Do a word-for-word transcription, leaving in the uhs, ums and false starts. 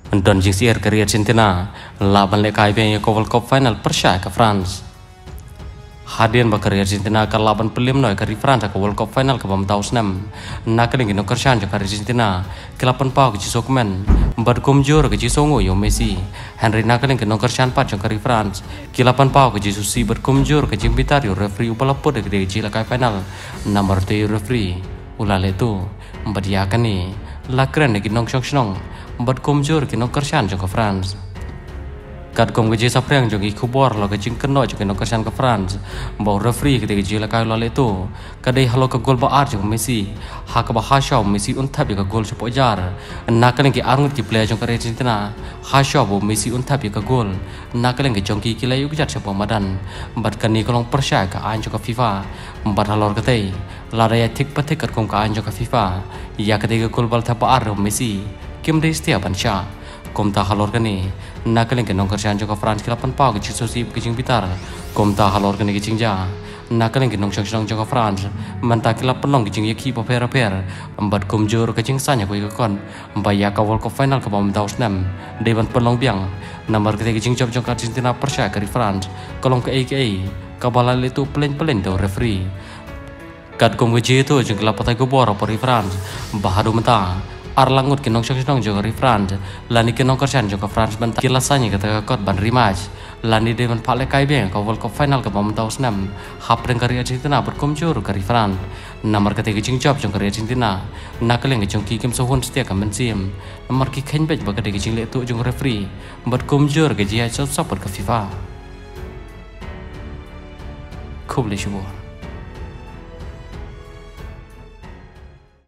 Don jingsier ke Argentina laban lekai be ke World Cup final Persia ke France. Hadian bakar Argentina ke laban pelim noi ke France ke World Cup final ke bam tahun enam. Nakaling ke Kersan ke Argentina ke lapan pau ke Cisokmen bad komjor ke Cisongo yo Messi. Henry nakaling ke Kersan pat ke France ke lapan pau ke Jisusi bad komjor ke Jimbitar yo referee upalapod ke de lekai final. Nomor tu referee ulale tu mbadiakan ni lakren ke nong shong shong bad komjor ke Kersan ke France. Kat kom ke jisa preng jogi kubor lo ke jingken no jogi no Kersan ke France bau referee ke de la kai lo le tu kadai halo ke gol ba ar jo Messi ha ka ba ha shaw Messi untap ke gol sepo jar nakalen ke arngut ki player jong ke Argentina ha shaw bo Messi untap ke gol nakalen ke jongki ki layu jat sepo madan bat kan ni kolong Persia ke an jo ke FIFA bat halor ke tei la ya tik patik kat kom ka an jo ke FIFA ya ke de gol bal tap ar Messi kim de stia bansha kom ta halor ke ni nakaling ke nong Kersan jo ke France ke lapan pau ke Jisusi ke Jimbitar kom ta halor ke ni ke jingja nakaling ke nong shong shong jo ke France manta ke lapan long ke jing yaki po per per embat kom jor ke jing sanya ko ke kon mbaya ka World Cup final ke bam tahun enam dewan pelong biang nomor ke jing job jo ke Argentina Persia ke France kolong ke A K A kabalal itu pelen-pelen do referee kat kom ke jitu jing lapatai ko bor por France bahadu menta Arlangut ke nong shong jo ke France lani ke nong Kersan jo ke France benta kilasanya kata kot ban rematch lani dewan pale kai beng ke World Cup final ke bam tahun enam hap reng ke Argentina berkomjur ke France nomor ketiga jing job jo ke Argentina nakaleng ke jong ki kim sohun setia ke mensim nomor ki khen bej baga de jing le tu jong referee berkomjur ke jia sop sop ke FIFA kubli shubur